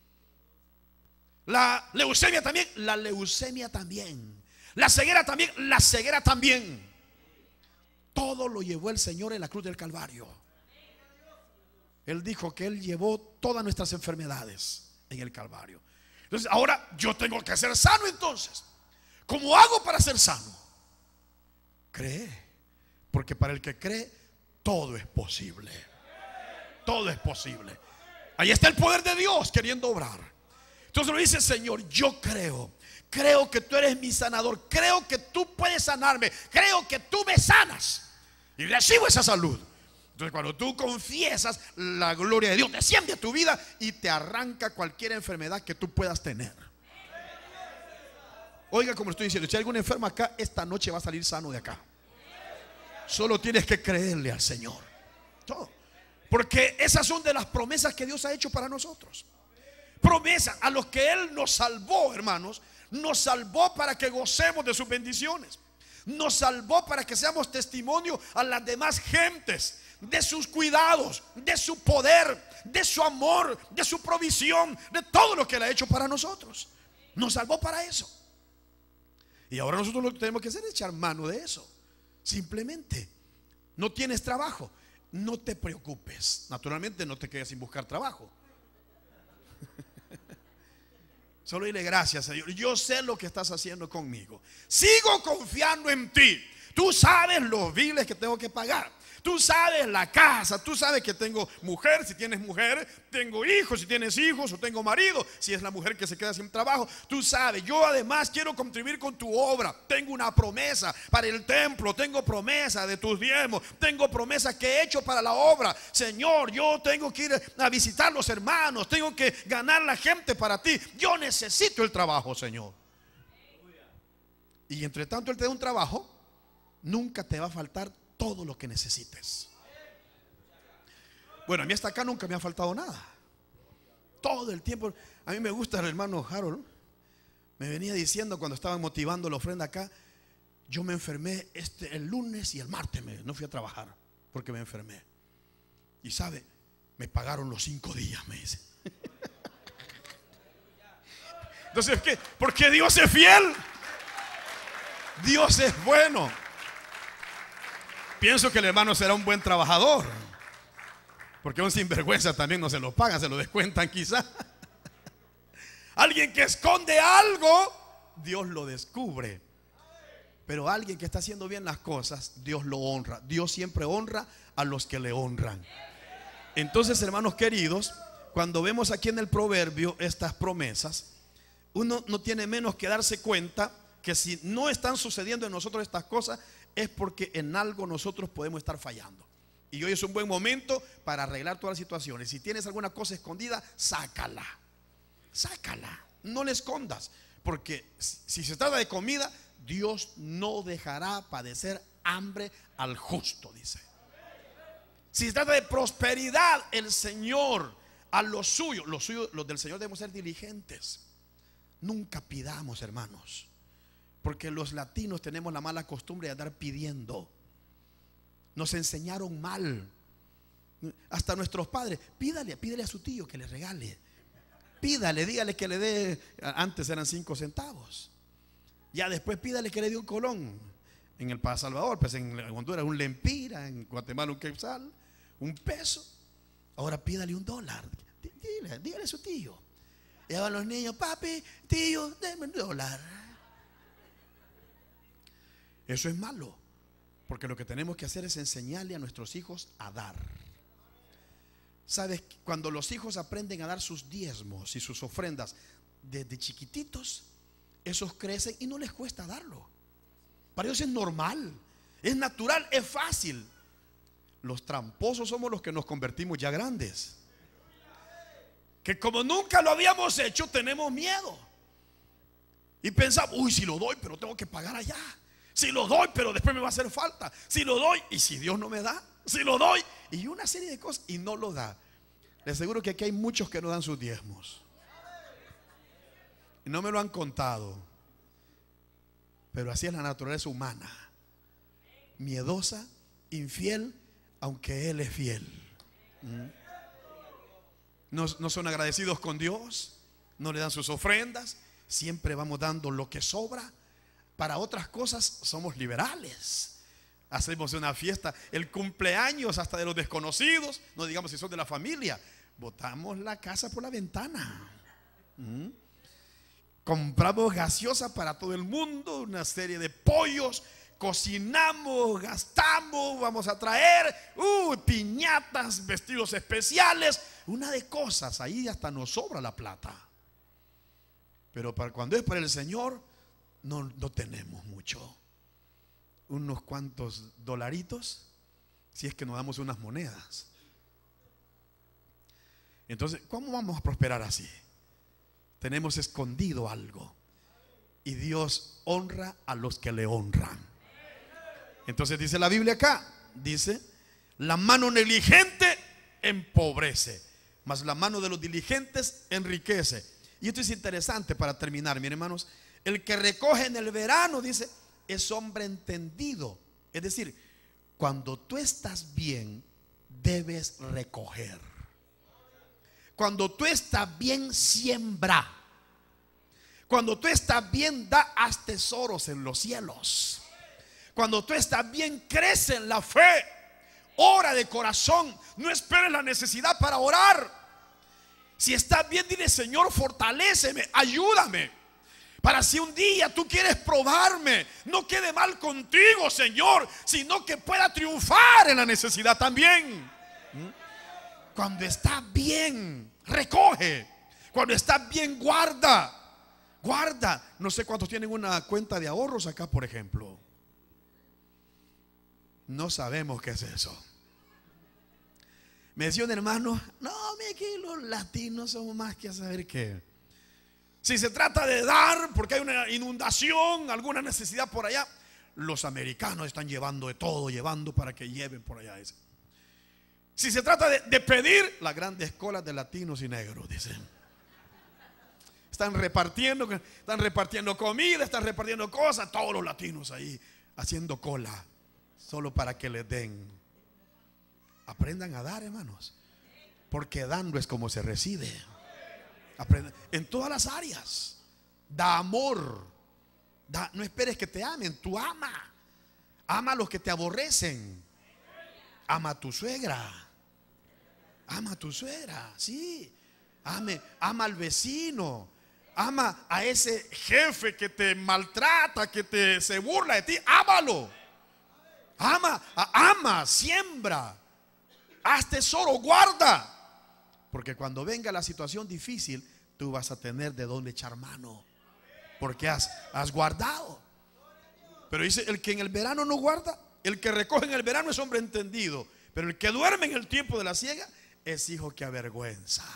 La leucemia también, la leucemia también. La ceguera también, la ceguera también. Todo lo llevó el Señor en la cruz del Calvario. Él dijo que Él llevó todas nuestras enfermedades en el Calvario. Entonces ahora yo tengo que ser sano. Entonces, ¿cómo hago para ser sano? Cree, porque para el que cree todo es posible. Todo es posible. Ahí está el poder de Dios queriendo obrar. Entonces lo dice: Señor, yo creo. Creo que tú eres mi sanador. Creo que tú puedes sanarme. Creo que tú me sanas. Y recibo esa salud. Entonces cuando tú confiesas, la gloria de Dios desciende a tu vida y te arranca cualquier enfermedad que tú puedas tener. Oiga, como estoy diciendo, si hay algún enfermo acá, esta noche va a salir sano de acá. Solo tienes que creerle al Señor. Todo. Porque esas son de las promesas que Dios ha hecho para nosotros. Promesas a los que Él nos salvó, hermanos. Nos salvó para que gocemos de sus bendiciones. Nos salvó para que seamos testimonio a las demás gentes de sus cuidados, de su poder, de su amor, de su provisión, de todo lo que Él ha hecho para nosotros. Nos salvó para eso. Y ahora nosotros lo que tenemos que hacer es echar mano de eso. Simplemente, no tienes trabajo, no te preocupes. Naturalmente no te quedes sin buscar trabajo. Solo dile: gracias, Señor, yo sé lo que estás haciendo conmigo. Sigo confiando en ti. Tú sabes los biles que tengo que pagar. Tú sabes la casa. Tú sabes que tengo mujer, si tienes mujer. Tengo hijos, si tienes hijos. O tengo marido, si es la mujer que se queda sin trabajo. Tú sabes, yo además quiero contribuir con tu obra. Tengo una promesa para el templo. Tengo promesa de tus diezmos. Tengo promesa que he hecho para la obra. Señor, yo tengo que ir a visitar los hermanos. Tengo que ganar la gente para ti. Yo necesito el trabajo, Señor. Y entre tanto Él te da un trabajo, nunca te va a faltar todo lo que necesites. Bueno, a mí hasta acá nunca me ha faltado nada. Todo el tiempo. A mí me gusta el hermano Harold. Me venía diciendo cuando estaban motivando la ofrenda acá: yo me enfermé este, el lunes y el martes me, no fui a trabajar porque me enfermé. Y sabe, me pagaron los cinco días, me dice. Entonces, ¿qué? Porque Dios es fiel. Dios es bueno. Pienso que el hermano será un buen trabajador, porque un sinvergüenza también no se lo pagan, se lo descuentan quizá. Alguien que esconde algo, Dios lo descubre. Pero alguien que está haciendo bien las cosas, Dios lo honra. Dios siempre honra a los que le honran. Entonces, hermanos queridos, cuando vemos aquí en el proverbio estas promesas, uno no tiene menos que darse cuenta que si no están sucediendo en nosotros estas cosas, es porque en algo nosotros podemos estar fallando. Y hoy es un buen momento para arreglar todas las situaciones. Si tienes alguna cosa escondida, sácala. Sácala. No la escondas. Porque si se trata de comida, Dios no dejará padecer hambre al justo, dice. Si se trata de prosperidad, el Señor a los suyos, los suyos, los del Señor debemos ser diligentes. Nunca pidamos, hermanos, porque los latinos tenemos la mala costumbre de andar pidiendo. Nos enseñaron mal. Hasta nuestros padres, pídale, pídale a su tío que le regale. Pídale, dígale que le dé. Antes eran cinco centavos. Ya después pídale que le dé un colón. En el Paso Salvador, pues en Honduras un lempira, en Guatemala un quetzal, un peso. Ahora pídale un dólar. Dígale, dígale a su tío. Y van los niños, papi, tío, déme un dólar. Eso es malo, porque lo que tenemos que hacer es enseñarle a nuestros hijos a dar. ¿Sabes? Cuando los hijos aprenden a dar sus diezmos y sus ofrendas desde chiquititos, esos crecen y no les cuesta darlo. Para ellos es normal, es natural, es fácil. Los tramposos somos los que nos convertimos ya grandes, que como nunca lo habíamos hecho, tenemos miedo y pensamos, uy, si lo doy, pero tengo que pagar allá. Si lo doy, pero después me va a hacer falta. Si lo doy, y si Dios no me da. Si lo doy, y una serie de cosas, y no lo da. Les aseguro que aquí hay muchos que no dan sus diezmos. Y no me lo han contado, pero así es la naturaleza humana. Miedosa, infiel, aunque Él es fiel. No, no son agradecidos con Dios, no le dan sus ofrendas. Siempre vamos dando lo que sobra. Para otras cosas somos liberales. Hacemos una fiesta, el cumpleaños hasta de los desconocidos, no digamos si son de la familia. Botamos la casa por la ventana. ¿Mm? Compramos gaseosa para todo el mundo, una serie de pollos, cocinamos, gastamos, vamos a traer uh, piñatas, vestidos especiales, una de cosas. Ahí hasta nos sobra la plata. Pero para cuando es para el Señor, no, no tenemos mucho. Unos cuantos dolaritos, si es que nos damos unas monedas. Entonces, ¿cómo vamos a prosperar así? Tenemos escondido algo, y Dios honra a los que le honran. Entonces dice la Biblia acá, dice, la mano negligente empobrece, mas la mano de los diligentes enriquece. Y esto es interesante para terminar, miren, hermanos. El que recoge en el verano, dice, es hombre entendido. Es decir, cuando tú estás bien, debes recoger. Cuando tú estás bien, siembra. Cuando tú estás bien, da haz tesoros en los cielos. Cuando tú estás bien, crece en la fe. Ora de corazón. No esperes la necesidad para orar. Si estás bien, dile, Señor, fortaléceme, ayúdame. Para si un día tú quieres probarme, no quede mal contigo, Señor, sino que pueda triunfar en la necesidad también. Cuando estás bien, recoge. Cuando estás bien, guarda. Guarda. No sé cuántos tienen una cuenta de ahorros acá, por ejemplo. No sabemos qué es eso. Me decía un hermano, no, mire que los latinos somos más que a saber qué. Si se trata de dar, porque hay una inundación, alguna necesidad por allá, los americanos están llevando de todo, llevando para que lleven por allá. Si se trata de, de pedir, las grandes colas de latinos y negros, dicen. Están repartiendo, están repartiendo comida, están repartiendo cosas, todos los latinos ahí haciendo cola, solo para que les den. Aprendan a dar, hermanos, porque dando es como se recibe. Aprende, en todas las áreas. Da amor, Da, no esperes que te amen, tú ama. Ama a los que te aborrecen. Ama a tu suegra. Ama a tu suegra, sí. Ame, ama al vecino. Ama a ese jefe que te maltrata, que te se burla de ti. Ámalo. Ama, ama, siembra. Haz tesoro, guarda. Porque cuando venga la situación difícil, tú vas a tener de dónde echar mano. Porque has, has guardado. Pero dice, el que en el verano no guarda, el que recoge en el verano es hombre entendido. Pero el que duerme en el tiempo de la siega es hijo que avergüenza.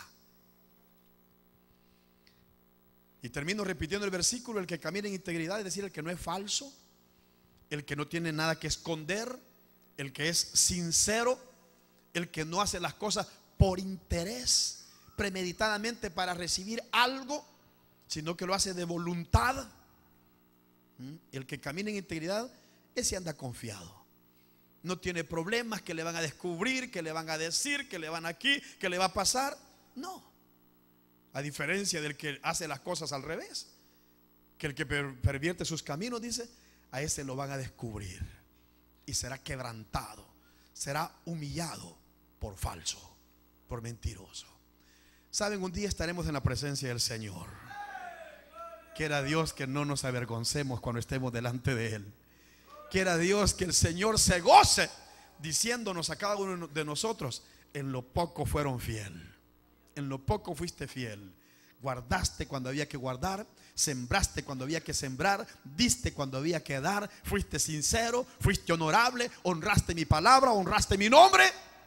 Y termino repitiendo el versículo: el que camina en integridad, es decir, el que no es falso, el que no tiene nada que esconder, el que es sincero, el que no hace las cosas por interés, premeditadamente para recibir algo, sino que lo hace de voluntad. El que camina en integridad, ese anda confiado. No tiene problemas que le van a descubrir, que le van a decir, que le van aquí, que le va a pasar. No. A diferencia del que hace las cosas al revés, que el que pervierte sus caminos, dice, a ese lo van a descubrir y será quebrantado, será humillado por falso, por mentiroso. Saben, un día estaremos en la presencia del Señor. Quiera Dios que no nos avergoncemos cuando estemos delante de Él. Quiera Dios que el Señor se goce diciéndonos a cada uno de nosotros: en lo poco fueron fiel, en lo poco fuiste fiel. Guardaste cuando había que guardar, sembraste cuando había que sembrar, diste cuando había que dar, fuiste sincero, fuiste honorable, honraste mi palabra, honraste mi nombre.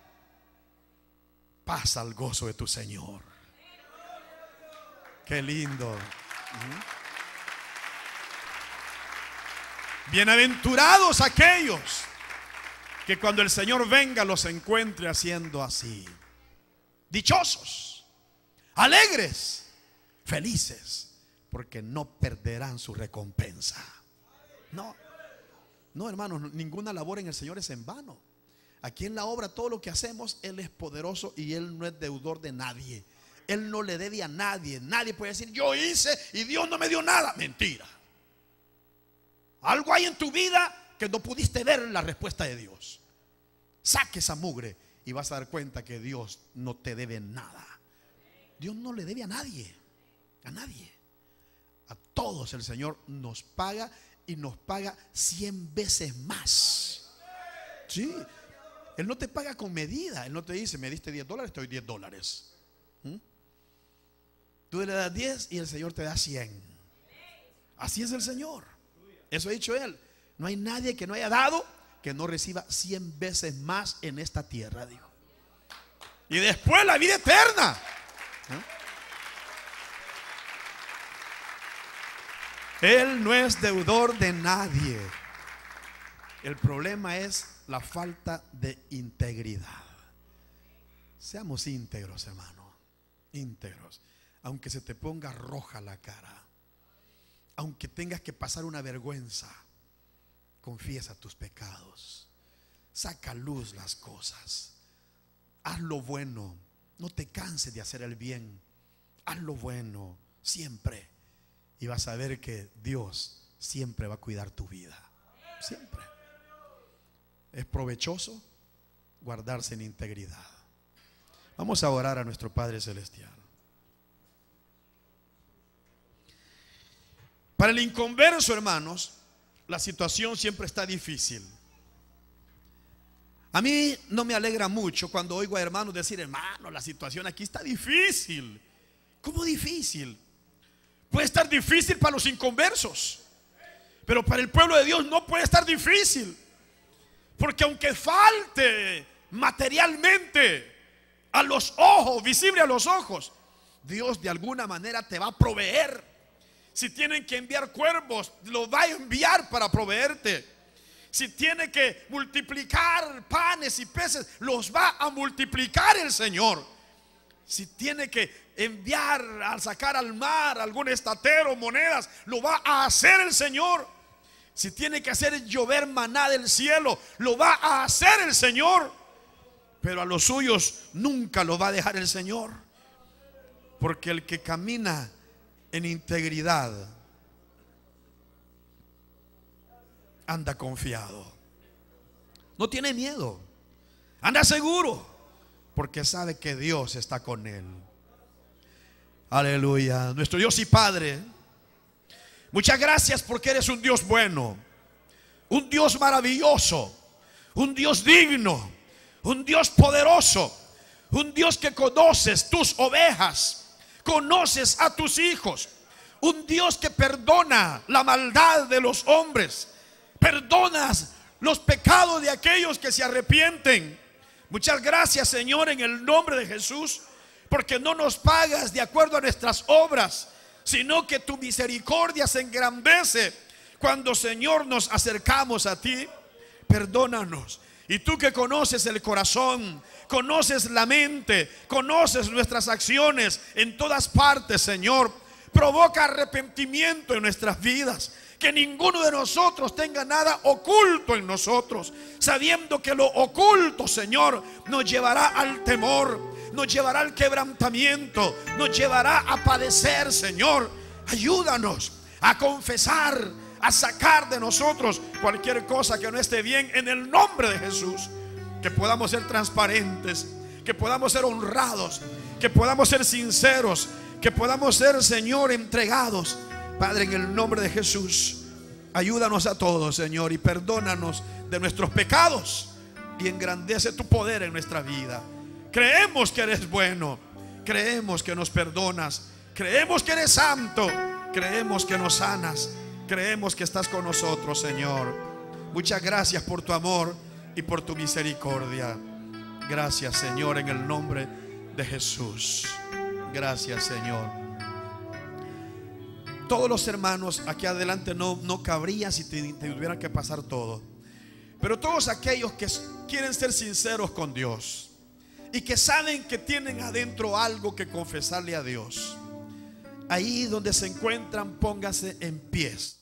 Pasa al gozo de tu Señor. Qué lindo. Bienaventurados aquellos que cuando el Señor venga los encuentre haciendo así. Dichosos, alegres, felices, porque no perderán su recompensa. No, no, hermanos, ninguna labor en el Señor es en vano. Aquí en la obra, todo lo que hacemos, Él es poderoso y Él no es deudor de nadie. Él no le debe a nadie. Nadie puede decir: yo hice y Dios no me dio nada. Mentira. Algo hay en tu vida que no pudiste ver la respuesta de Dios. Saque esa mugre y vas a dar cuenta que Dios no te debe nada. Dios no le debe a nadie. A nadie. A todos el Señor nos paga, y nos paga cien veces más. Sí. Él no te paga con medida. Él no te dice: me diste diez dólares, te doy diez dólares. ¿Mm? Tú le das diez y el Señor te da cien. Así es el Señor. Eso ha dicho Él. No hay nadie que no haya dado que no reciba cien veces más en esta tierra, dijo. Y después la vida eterna. ¿Eh? Él no es deudor de nadie. El problema es la falta de integridad. Seamos íntegros, hermano. Íntegros. Aunque se te ponga roja la cara, aunque tengas que pasar una vergüenza, confiesa tus pecados. Saca a luz las cosas. Haz lo bueno. No te canses de hacer el bien. Haz lo bueno siempre. Y vas a ver que Dios siempre va a cuidar tu vida. Siempre. Es provechoso guardarse en integridad. Vamos a orar a nuestro Padre Celestial. Para el inconverso, hermanos, la situación siempre está difícil. A mí no me alegra mucho cuando oigo a hermanos decir: hermano, la situación aquí está difícil. ¿Cómo difícil? Puede estar difícil para los inconversos, pero para el pueblo de Dios no puede estar difícil. Porque aunque falte materialmente a los ojos, visible a los ojos, Dios de alguna manera te va a proveer. Si tienen que enviar cuervos, los va a enviar para proveerte. Si tiene que multiplicar panes y peces, los va a multiplicar el Señor. Si tiene que enviar a sacar al mar algún estatero, monedas, lo va a hacer el Señor. Si tiene que hacer llover maná del cielo, lo va a hacer el Señor. Pero a los suyos nunca lo va a dejar el Señor. Porque el que camina en integridad anda confiado. No tiene miedo. Anda seguro, porque sabe que Dios está con él. Aleluya. Nuestro Dios y Padre, muchas gracias porque eres un Dios bueno, un Dios maravilloso, un Dios digno, un Dios poderoso, un Dios que conoces tus ovejas, conoces a tus hijos, un Dios que perdona la maldad de los hombres, perdonas los pecados de aquellos que se arrepienten. Muchas gracias, Señor, en el nombre de Jesús, porque no nos pagas de acuerdo a nuestras obras, sino que tu misericordia se engrandece cuando, Señor, nos acercamos a ti. Perdónanos. Y tú que conoces el corazón, conoces la mente, conoces nuestras acciones en todas partes, Señor, provoca arrepentimiento en nuestras vidas. Que ninguno de nosotros tenga nada oculto en nosotros, sabiendo que lo oculto, Señor, nos llevará al temor, nos llevará al quebrantamiento, nos llevará a padecer, Señor. Ayúdanos a confesar, a sacar de nosotros cualquier cosa que no esté bien en el nombre de Jesús. Que podamos ser transparentes, que podamos ser honrados, que podamos ser sinceros, que podamos ser, Señor, entregados. Padre, en el nombre de Jesús, ayúdanos a todos, Señor, y perdónanos de nuestros pecados y engrandece tu poder en nuestra vida. Creemos que eres bueno, creemos que nos perdonas, creemos que eres santo, creemos que nos sanas, creemos que estás con nosotros, Señor. Muchas gracias por tu amor y por tu misericordia. Gracias, Señor, en el nombre de Jesús. Gracias, Señor. Todos los hermanos aquí adelante no, no cabría si te, te tuvieran que pasar todo. Pero todos aquellos que quieren ser sinceros con Dios y que saben que tienen adentro algo que confesarle a Dios, ahí donde se encuentran, póngase en pies.